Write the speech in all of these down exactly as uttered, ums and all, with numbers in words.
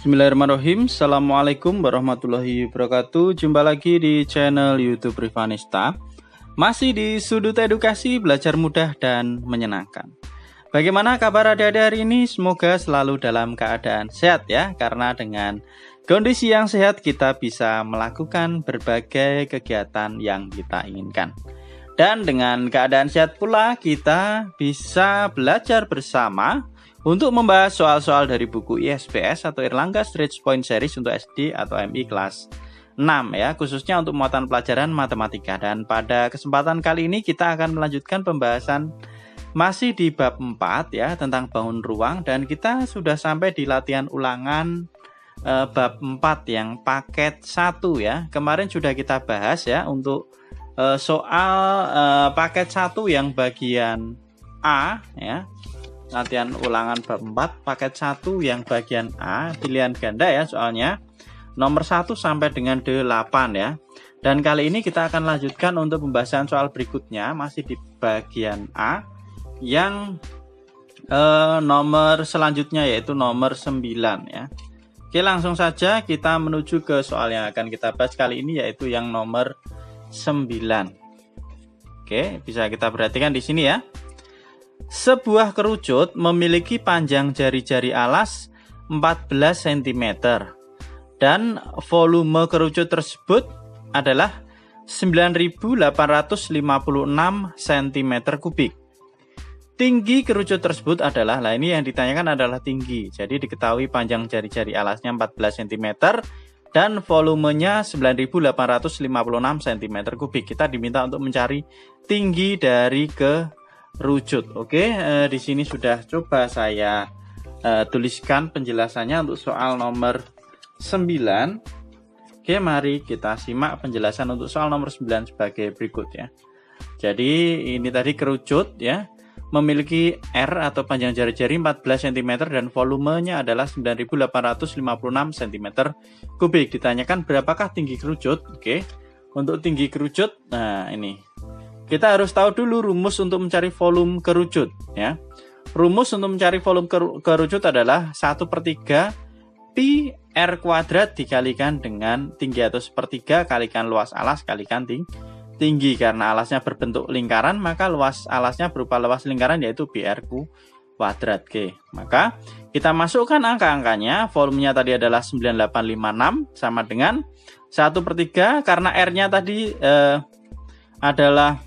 Bismillahirrahmanirrahim. Assalamualaikum warahmatullahi wabarakatuh. Jumpa lagi di channel YouTube Rivanista. Masih di sudut edukasi, belajar mudah dan menyenangkan. Bagaimana kabar adik-adik hari ini? Semoga selalu dalam keadaan sehat ya. Karena dengan kondisi yang sehat kita bisa melakukan berbagai kegiatan yang kita inginkan. Dan dengan keadaan sehat pula kita bisa belajar bersama untuk membahas soal-soal dari buku I S P S atau Erlangga Stretch Point Series untuk S D atau M I kelas enam ya, khususnya untuk muatan pelajaran matematika. Dan pada kesempatan kali ini kita akan melanjutkan pembahasan masih di bab empat ya, tentang bangun ruang, dan kita sudah sampai di latihan ulangan eh, bab empat yang paket satu ya. Kemarin sudah kita bahas ya untuk eh, soal eh, paket satu yang bagian A ya. Latihan ulangan bab empat paket satu yang bagian A, pilihan ganda ya, soalnya nomor satu sampai dengan delapan ya. Dan kali ini kita akan lanjutkan untuk pembahasan soal berikutnya, masih di bagian A yang eh, nomor selanjutnya yaitu nomor sembilan ya. Oke, langsung saja kita menuju ke soal yang akan kita bahas kali ini, yaitu yang nomor sembilan. Oke, bisa kita perhatikan di sini ya. Sebuah kerucut memiliki panjang jari-jari alas empat belas sentimeter dan volume kerucut tersebut adalah sembilan ribu delapan ratus lima puluh enam sentimeter kubik. Tinggi kerucut tersebut adalah, nah ini yang ditanyakan adalah tinggi. Jadi diketahui panjang jari-jari alasnya empat belas sentimeter dan volumenya sembilan ribu delapan ratus lima puluh enam sentimeter kubik. Kita diminta untuk mencari tinggi dari ke rucut. Oke, eh, di sini sudah coba saya eh, tuliskan penjelasannya untuk soal nomor sembilan. Oke, mari kita simak penjelasan untuk soal nomor sembilan sebagai berikut ya. Jadi ini tadi kerucut ya, memiliki R atau panjang jari-jari empat belas sentimeter dan volumenya adalah sembilan ribu delapan ratus lima puluh enam sentimeter kubik. Ditanyakan berapakah tinggi kerucut? Oke, untuk tinggi kerucut, nah ini kita harus tahu dulu rumus untuk mencari volume kerucut ya. Rumus untuk mencari volume kerucut adalah satu per tiga pi R kuadrat dikalikan dengan tinggi atau sepertiga kalikan luas alas kalikan ting tinggi. Karena alasnya berbentuk lingkaran, maka luas alasnya berupa luas lingkaran yaitu pi R kuadrat. Oke, maka kita masukkan angka-angkanya. Volumenya tadi adalah sembilan ribu delapan ratus lima puluh enam sama dengan satu per tiga, karena R-nya tadi eh, adalah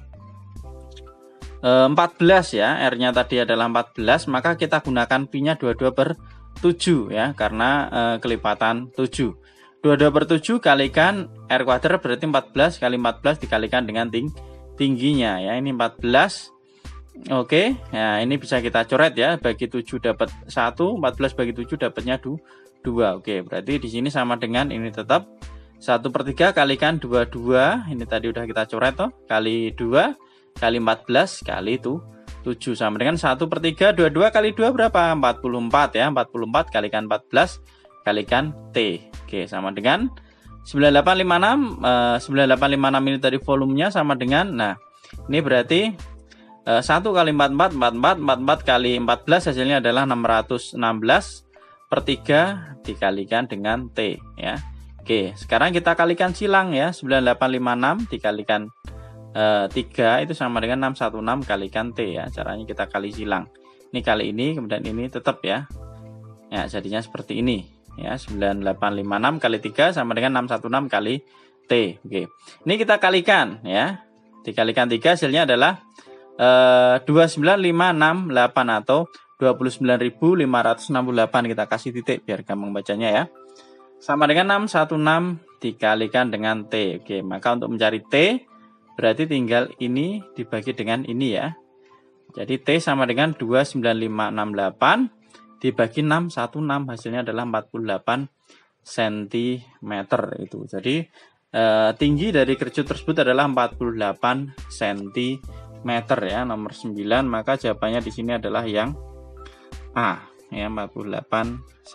empat belas ya, R-nya tadi adalah empat belas, maka kita gunakan pi-nya dua puluh dua per tujuh ya, karena e, kelipatan tujuh. dua puluh dua per tujuh kalikan R kuadrat berarti empat belas kali empat belas dikalikan dengan ting tingginya ya, ini empat belas. Oke, ya ini bisa kita coret ya, bagi tujuh dapat satu, empat belas bagi tujuh dapatnya dua. Oke, berarti di sini sama dengan ini tetap satu per tiga kalikan dua puluh dua, ini tadi udah kita coret toh, kali dua kali empat belas kali itu tujuh sama dengan satu per tiga. Dua puluh dua kali dua berapa? empat puluh empat ya, empat puluh empat kalikan empat belas kalikan T. Oke, sama dengan sembilan ribu delapan ratus lima puluh enam. eh, sembilan ribu delapan ratus lima puluh enam ini tadi volumenya sama dengan, nah ini berarti eh, satu kali empat puluh empat, empat puluh empat, empat puluh empat kali empat belas hasilnya adalah enam ratus enam belas per tiga dikalikan dengan T ya. Oke, sekarang kita kalikan silang ya, sembilan ribu delapan ratus lima puluh enam dikalikan Uh, tiga itu sama dengan enam ratus enam belas kalikan T ya. Caranya kita kali silang. Ini kali ini, kemudian ini tetap ya. Ya, jadinya seperti ini ya, sembilan ribu delapan ratus lima puluh enam kali tiga sama dengan enam ratus enam belas kali T. Oke. Ini kita kalikan ya. Dikalikan tiga hasilnya adalah uh, dua puluh sembilan ribu lima ratus enam puluh delapan atau dua puluh sembilan ribu lima ratus enam puluh delapan. Kita kasih titik biar gampang bacanya ya. Sama dengan enam ratus enam belas dikalikan dengan T. Oke, maka untuk mencari T berarti tinggal ini dibagi dengan ini ya. Jadi T sama dengan dua puluh sembilan ribu lima ratus enam puluh delapan dibagi enam ratus enam belas, hasilnya adalah empat puluh delapan sentimeter itu. Jadi eh, tinggi dari kerucut tersebut adalah empat puluh delapan sentimeter ya, nomor sembilan. Maka jawabannya di sini adalah yang A ya, empat puluh delapan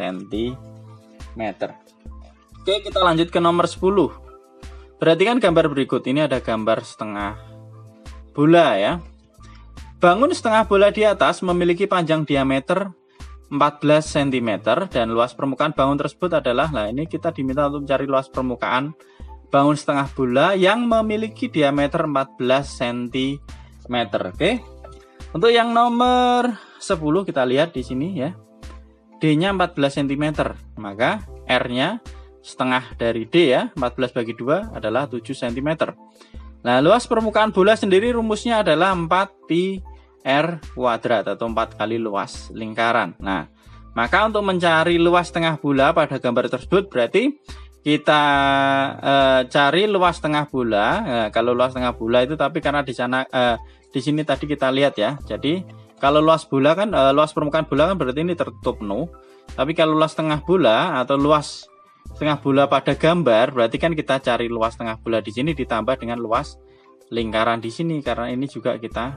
sentimeter. Oke, kita lanjut ke nomor sepuluh. Perhatikan gambar berikut, ini ada gambar setengah bola ya. Bangun setengah bola di atas memiliki panjang diameter empat belas sentimeter dan luas permukaan bangun tersebut adalah, nah ini kita diminta untuk mencari luas permukaan bangun setengah bola yang memiliki diameter empat belas sentimeter. Oke. Untuk yang nomor sepuluh kita lihat di sini ya. D-nya empat belas sentimeter, maka R-nya setengah dari D ya, empat belas bagi dua adalah tujuh sentimeter. Nah, luas permukaan bola sendiri rumusnya adalah empat pi R kuadrat atau empat kali luas lingkaran. Nah, maka untuk mencari luas tengah bola pada gambar tersebut berarti kita e, cari luas tengah bola. E, kalau luas tengah bola itu tapi karena di sana e, di sini tadi kita lihat ya. Jadi kalau luas bola kan e, luas permukaan bola kan berarti ini tertutup penuh. Tapi kalau luas tengah bola atau luas tengah bola pada gambar berarti kan kita cari luas tengah bola di sini ditambah dengan luas lingkaran di sini, karena ini juga kita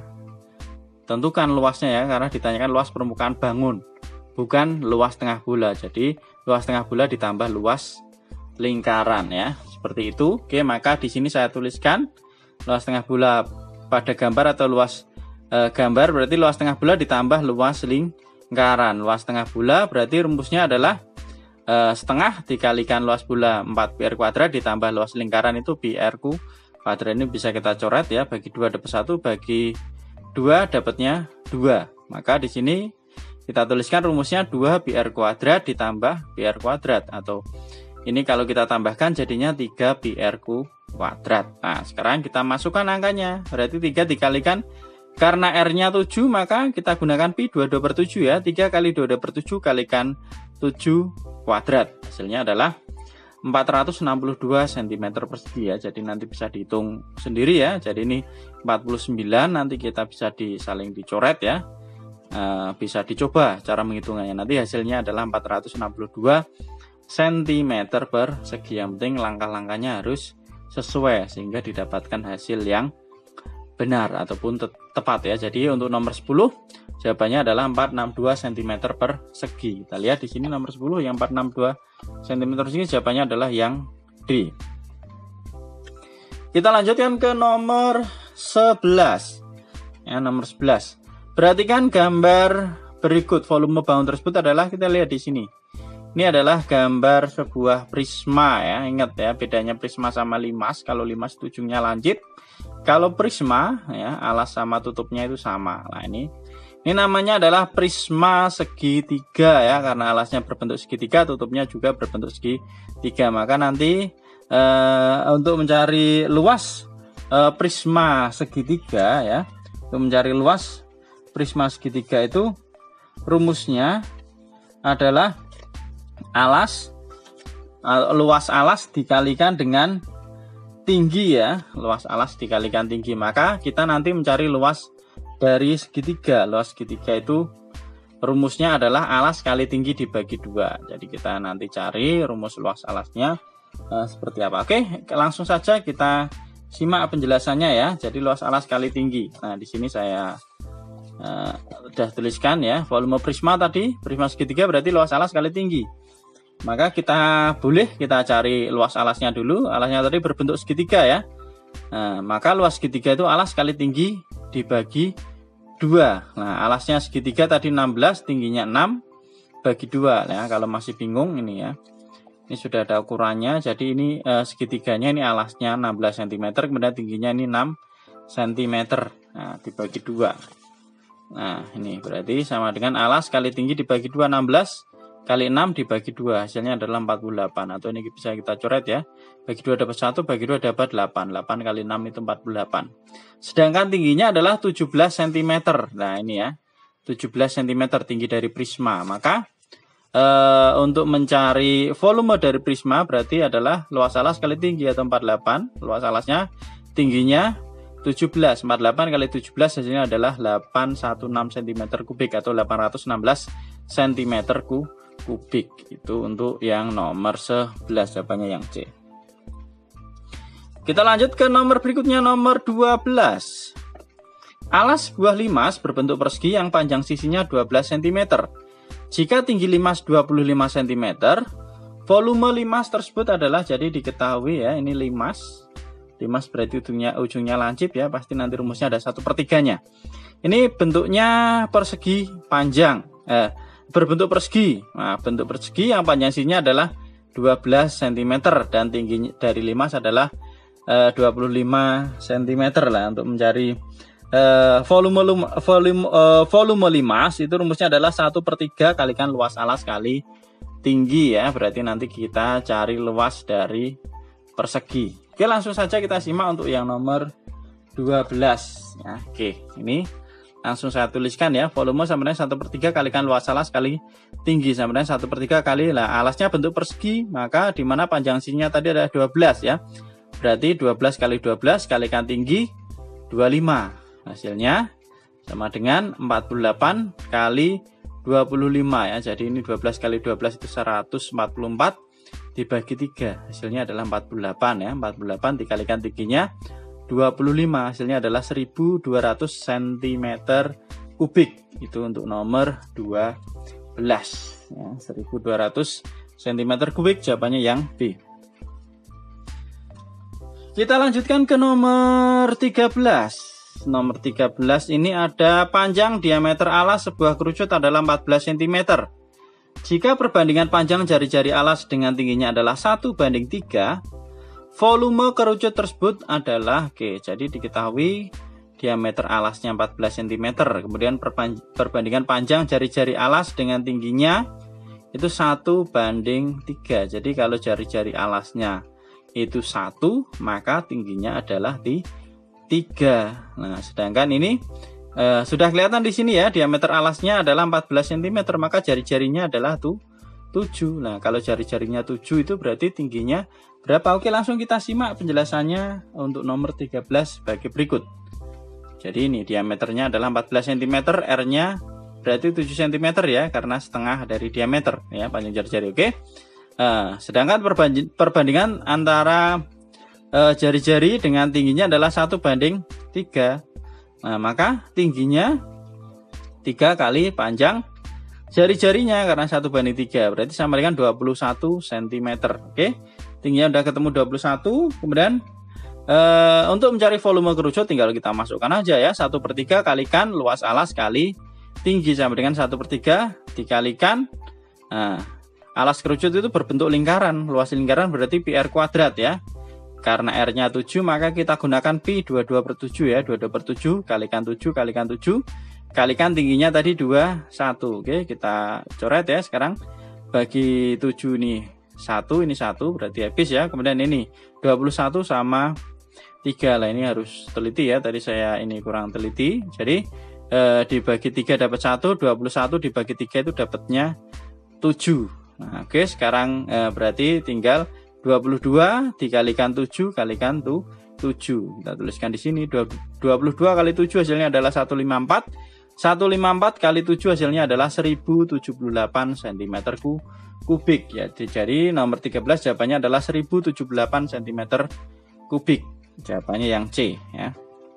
tentukan luasnya ya, karena ditanyakan luas permukaan bangun bukan luas tengah bola. Jadi luas tengah bola ditambah luas lingkaran ya, seperti itu. Oke, maka di sini saya tuliskan luas tengah bola pada gambar atau luas e, gambar berarti luas tengah bola ditambah luas lingkaran. Luas tengah bola berarti rumusnya adalah e, setengah dikalikan luas bola empat pi R kuadrat ditambah luas lingkaran itu pi R kuadrat. Ini bisa kita coret ya, bagi dua dapat satu, bagi dua dapatnya dua. Maka di sini kita tuliskan rumusnya dua pi R kuadrat ditambah pi R kuadrat, atau ini kalau kita tambahkan jadinya tiga pi R kuadrat. Nah, sekarang kita masukkan angkanya. Berarti tiga dikalikan, karena R-nya tujuh maka kita gunakan pi, dua puluh dua per tujuh ya. tiga kali dua puluh dua per tujuh kalikan tujuh kuadrat. Hasilnya adalah empat ratus enam puluh dua sentimeter persegi ya. Jadi nanti bisa dihitung sendiri ya. Jadi ini empat puluh sembilan, nanti kita bisa disaling dicoret ya. E, bisa dicoba cara menghitungnya. Nanti hasilnya adalah empat ratus enam puluh dua sentimeter persegi. Yang penting langkah-langkahnya harus sesuai sehingga didapatkan hasil yang benar ataupun te tepat ya. Jadi untuk nomor sepuluh jawabannya adalah empat ratus enam puluh dua sentimeter persegi. Kita lihat di sini nomor sepuluh yang empat ratus enam puluh dua sentimeter persegi, jawabannya adalah yang D. Kita lanjutkan ke nomor sebelas. Ya, nomor sebelas. Perhatikan gambar berikut. Volume bangun tersebut adalah, kita lihat di sini. Ini adalah gambar sebuah prisma ya. Ingat ya, bedanya prisma sama limas. Kalau limas ujungnya lancip, kalau prisma ya alas sama tutupnya itu sama. Nah, ini ini namanya adalah prisma segitiga ya, karena alasnya berbentuk segitiga, tutupnya juga berbentuk segitiga. Maka nanti eh, untuk mencari luas eh, prisma segitiga ya, untuk mencari luas prisma segitiga itu rumusnya adalah alas, luas alas dikalikan dengan tinggi ya, luas alas dikalikan tinggi. Maka kita nanti mencari luas dari segitiga. Luas segitiga itu rumusnya adalah alas kali tinggi dibagi dua. Jadi kita nanti cari rumus luas alasnya eh, seperti apa. Oke, langsung saja kita simak penjelasannya ya. Jadi luas alas kali tinggi. Nah, di sini saya eh, udah tuliskan ya, volume prisma tadi, prisma segitiga berarti luas alas kali tinggi. Maka kita boleh kita cari luas alasnya dulu. Alasnya tadi berbentuk segitiga ya. Nah, maka luas segitiga itu alas kali tinggi dibagi dua. Nah, alasnya segitiga tadi enam belas, tingginya enam, bagi dua ya. Kalau masih bingung ini ya, ini sudah ada ukurannya. Jadi ini eh, segitiganya ini alasnya enam belas sentimeter, kemudian tingginya ini enam sentimeter. Nah, dibagi dua. Nah, ini berarti sama dengan alas kali tinggi dibagi dua, enam belas kali enam dibagi dua, hasilnya adalah empat puluh delapan. Atau ini bisa kita coret ya, bagi dua dapat satu, bagi dua dapat delapan. delapan kali enam itu empat puluh delapan. Sedangkan tingginya adalah tujuh belas sentimeter. Nah, ini ya, tujuh belas sentimeter tinggi dari prisma. Maka e, untuk mencari volume dari prisma berarti adalah luas alas kali tinggi atau empat puluh delapan. Luas alasnya, tingginya tujuh belas. empat puluh delapan kali tujuh belas hasilnya adalah delapan ratus enam belas sentimeter kubik atau delapan ratus enam belas sentimeter kubik. Itu untuk yang nomor sebelas, jawabannya yang C. Kita lanjut ke nomor berikutnya, nomor dua belas. Alas sebuah limas berbentuk persegi yang panjang sisinya dua belas sentimeter. Jika tinggi limas dua puluh lima sentimeter, volume limas tersebut adalah, jadi diketahui ya, ini limas. Limas berarti ujungnya, ujungnya lancip ya, pasti nanti rumusnya ada satu per tiganya. Ini bentuknya persegi panjang. Eh, berbentuk persegi. Nah, bentuk persegi yang panjang sisinya adalah dua belas sentimeter dan tinggi dari limas adalah uh, dua puluh lima sentimeter lah. Untuk mencari uh, volume volume uh, volume limas itu rumusnya adalah satu per tiga kalikan luas alas kali tinggi ya. Berarti nanti kita cari luas dari persegi. Oke, langsung saja kita simak untuk yang nomor dua belas ya. Oke, ini langsung saya tuliskan ya, volume sama dengan satu per tiga kalikan luas alas kali tinggi sama dengan satu per tiga kali, lah alasnya bentuk persegi, maka dimana panjang sisinya tadi adalah dua belas ya, berarti dua belas kali dua belas kalikan tinggi dua puluh lima, hasilnya sama dengan empat puluh delapan kali dua puluh lima ya. Jadi ini dua belas kali dua belas itu seratus empat puluh empat dibagi tiga, hasilnya adalah empat puluh delapan ya. Empat puluh delapan dikalikan tingginya dua puluh lima, hasilnya adalah seribu dua ratus sentimeter kubik. Itu untuk nomor dua belas ya, seribu dua ratus sentimeter kubik, jawabannya yang B. Kita lanjutkan ke nomor tiga belas. Nomor tiga belas ini ada panjang diameter alas sebuah kerucut adalah empat belas sentimeter. Jika perbandingan panjang jari-jari alas dengan tingginya adalah satu banding tiga, volume kerucut tersebut adalah, oke, jadi diketahui diameter alasnya empat belas sentimeter, kemudian perbandingan panjang jari-jari alas dengan tingginya itu satu banding tiga. Jadi kalau jari-jari alasnya itu satu, maka tingginya adalah di tiga. Nah, sedangkan ini eh, sudah kelihatan di sini ya, diameter alasnya adalah empat belas sentimeter, maka jari-jarinya adalah tuh tujuh. Nah, kalau jari-jarinya tujuh itu berarti tingginya berapa? Oke, langsung kita simak penjelasannya untuk nomor tiga belas sebagai berikut. Jadi ini diameternya adalah empat belas sentimeter, R-nya berarti tujuh sentimeter ya, karena setengah dari diameter ya panjang jari-jari. Oke. Nah, sedangkan perbandingan antara uh, jari-jari dengan tingginya adalah satu banding tiga. Nah, maka tingginya tiga kali panjang jari-jarinya, karena satu banding tiga berarti sama dengan dua puluh satu sentimeter. Oke, tingginya udah ketemu dua puluh satu. Kemudian uh, untuk mencari volume kerucut tinggal kita masukkan aja ya, satu per tiga kalikan luas alas kali tinggi sama dengan satu per tiga dikalikan, nah, alas kerucut itu berbentuk lingkaran, luas lingkaran berarti pi r kuadrat ya. Karena R-nya tujuh, maka kita gunakan pi dua puluh dua per tujuh ya, dua puluh dua per tujuh kalikan tujuh kalikan tujuh kalikan tingginya tadi dua puluh satu. Oke, kita coret ya sekarang. Bagi tujuh ini satu, ini satu, berarti habis ya. Kemudian ini dua puluh satu sama tiga. Lah ini harus teliti ya, tadi saya ini kurang teliti. Jadi eh, dibagi tiga dapat satu, dua puluh satu dibagi tiga itu dapatnya tujuh. Nah, oke, sekarang eh, berarti tinggal dua puluh dua dikalikan tujuh kalikan tuh tujuh. Kita tuliskan di sini dua puluh dua kali tujuh hasilnya adalah seratus lima puluh empat. seratus lima puluh empat kali tujuh hasilnya adalah seribu tujuh puluh delapan sentimeter kubik ya. Jadi nomor tiga belas jawabannya adalah seribu tujuh puluh delapan sentimeter kubik. Jawabannya yang C ya.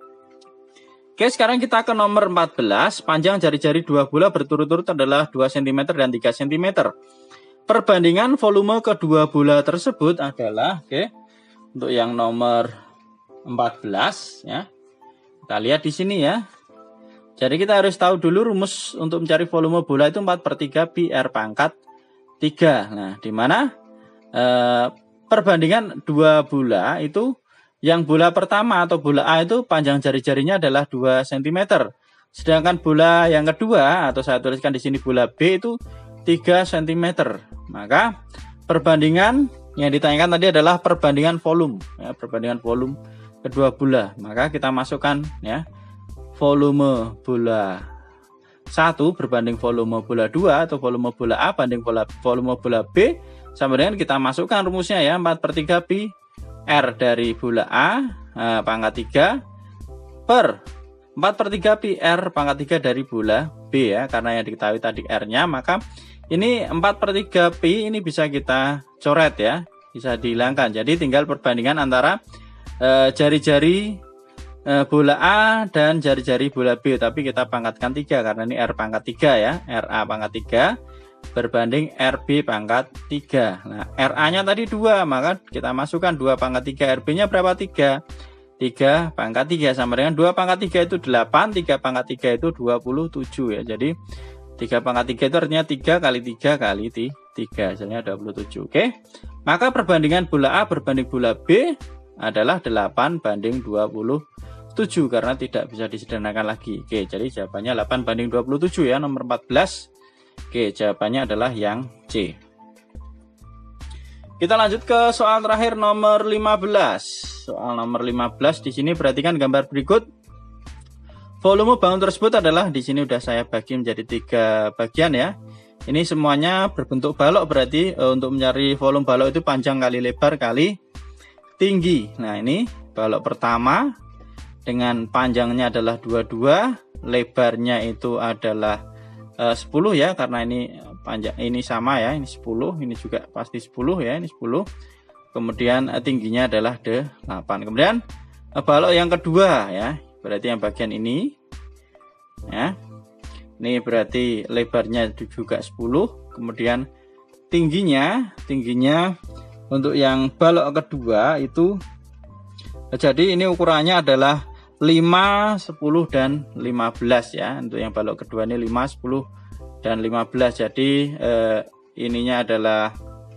Oke, sekarang kita ke nomor empat belas. Panjang jari-jari dua bola berturut-turut adalah dua sentimeter dan tiga sentimeter. Perbandingan volume kedua bola tersebut adalah, oke, untuk yang nomor empat belas ya. Kita lihat di sini ya. Jadi kita harus tahu dulu rumus untuk mencari volume bola itu empat per tiga pi R pangkat tiga. Nah, di mana eh, perbandingan dua bola itu, yang bola pertama atau bola A itu panjang jari-jarinya adalah dua sentimeter. Sedangkan bola yang kedua, atau saya tuliskan di sini bola B itu tiga sentimeter. Maka perbandingan yang ditanyakan tadi adalah perbandingan volume ya, perbandingan volume kedua bola. Maka kita masukkan ya, volume bola satu berbanding volume bola dua, atau volume bola A banding bola, volume bola B, sama dengan kita masukkan rumusnya ya, empat per tiga pi R dari bola A eh, pangkat tiga per empat per tiga pi R pangkat tiga dari bola B ya, karena yang diketahui tadi R-nya, maka ini empat per tiga pi ini bisa kita coret ya, bisa dihilangkan. Jadi tinggal perbandingan antara jari-jari e, e, bola A dan jari-jari bola B, tapi kita pangkatkan tiga karena ini R pangkat tiga ya, R A pangkat tiga berbanding R B pangkat tiga. Nah, R A-nya tadi dua, maka kita masukkan dua pangkat tiga, R B-nya berapa? tiga. tiga pangkat tiga sama dengan dua pangkat tiga itu delapan, tiga pangkat tiga itu dua puluh tujuh ya. Jadi tiga pangkat tiga itu artinya tiga kali tiga kali tiga, hasilnya dua puluh tujuh. Oke. Maka perbandingan bola A berbanding bola B adalah delapan banding dua puluh tujuh karena tidak bisa disederhanakan lagi. Oke, jadi jawabannya delapan banding dua puluh tujuh ya, nomor empat belas. Oke, jawabannya adalah yang C. Kita lanjut ke soal terakhir nomor lima belas. Soal nomor lima belas di sini perhatikan gambar berikut. Volume balon tersebut adalah, di sini udah saya bagi menjadi tiga bagian ya. Ini semuanya berbentuk balok, berarti e, untuk mencari volume balok itu panjang kali lebar kali tinggi. Nah, ini balok pertama dengan panjangnya adalah dua puluh dua, lebarnya itu adalah e, sepuluh ya, karena ini panjang ini sama ya, ini sepuluh, ini juga pasti sepuluh ya, ini sepuluh. Kemudian e, tingginya adalah delapan. Kemudian e, balok yang kedua ya, berarti yang bagian ini ya, ini berarti lebarnya juga sepuluh, kemudian tingginya tingginya untuk yang balok kedua itu, jadi ini ukurannya adalah lima, sepuluh dan lima belas ya. Untuk yang balok kedua ini lima, sepuluh dan lima belas, jadi eh, ininya adalah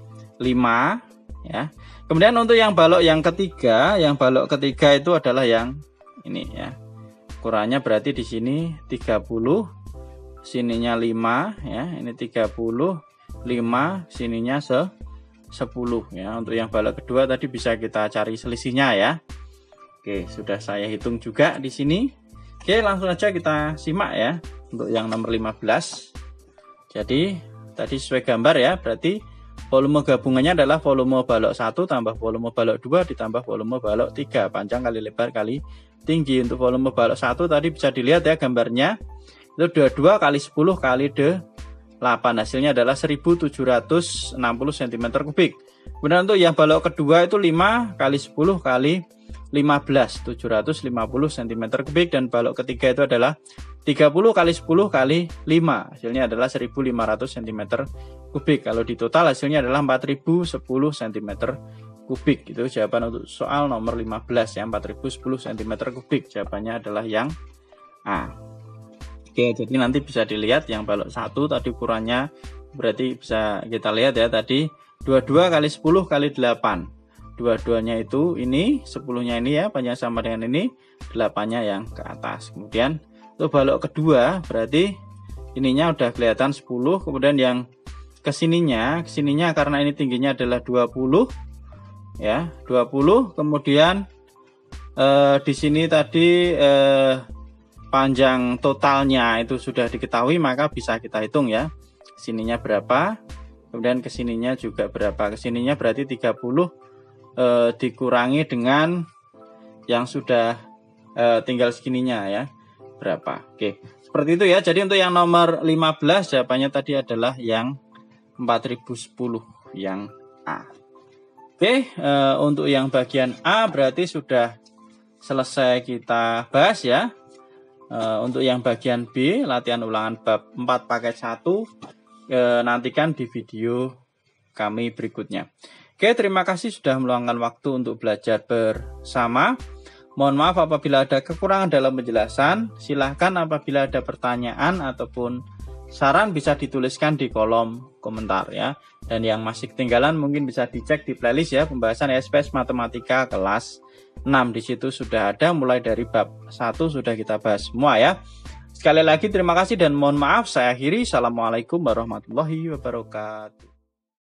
lima ya. Kemudian untuk yang balok yang ketiga, yang balok ketiga itu adalah yang ini ya, ukurannya berarti di sini tiga puluh, sininya lima ya, ini tiga puluh, lima, sininya se sepuluh ya. Untuk yang balok kedua tadi bisa kita cari selisihnya ya. Oke, sudah saya hitung juga di sini. Oke, langsung aja kita simak ya untuk yang nomor lima belas. Jadi tadi sesuai gambar ya, berarti volume gabungannya adalah volume balok satu tambah volume balok dua ditambah volume balok tiga, panjang kali lebar kali tinggi. Untuk volume balok satu tadi bisa dilihat ya gambarnya, itu dua puluh dua kali sepuluh kali delapan, hasilnya adalah seribu tujuh ratus enam puluh sentimeter kubik. Kemudian untuk yang balok kedua itu lima kali sepuluh kali lima belas, tujuh ratus lima puluh sentimeter kubik, dan balok ketiga itu adalah tiga puluh kali sepuluh kali lima, hasilnya adalah seribu lima ratus sentimeter kubik. Kalau di total hasilnya adalah empat ribu sepuluh sentimeter kubik. Itu jawaban untuk soal nomor lima belas ya, empat ribu sepuluh sentimeter kubik. Jawabannya adalah yang A. Oke, jadi nanti bisa dilihat yang balok satu tadi ukurannya, berarti bisa kita lihat ya tadi dua puluh dua kali sepuluh kali delapan. Dua-duanya itu ini, sepuluhnya ini ya, panjang sama dengan ini, delapannya yang ke atas. Kemudian untuk balok kedua berarti ininya udah kelihatan sepuluh, kemudian yang kesininya, kesininya karena ini tingginya adalah dua puluh ya, dua puluh, kemudian eh, di sini tadi eh, panjang totalnya itu sudah diketahui, maka bisa kita hitung ya, sininya berapa, kemudian kesininya juga berapa. Kesininya berarti tiga puluh eh, dikurangi dengan yang sudah eh, tinggal segininya ya, berapa. Oke, seperti itu ya. Jadi untuk yang nomor lima belas jawabannya tadi adalah yang empat ribu sepuluh, yang A. Oke, eh, untuk yang bagian A berarti sudah selesai kita bahas ya. Eh, untuk yang bagian B, latihan ulangan bab empat paket satu, eh, nantikan di video kami berikutnya. Oke, terima kasih sudah meluangkan waktu untuk belajar bersama. Mohon maaf apabila ada kekurangan dalam penjelasan. Silahkan apabila ada pertanyaan ataupun saran bisa dituliskan di kolom komentar ya. Dan yang masih ketinggalan mungkin bisa dicek di playlist ya, pembahasan S P S Matematika kelas enam. Di situ sudah ada mulai dari bab satu sudah kita bahas semua ya. Sekali lagi terima kasih dan mohon maaf, saya akhiri. Assalamualaikum warahmatullahi wabarakatuh.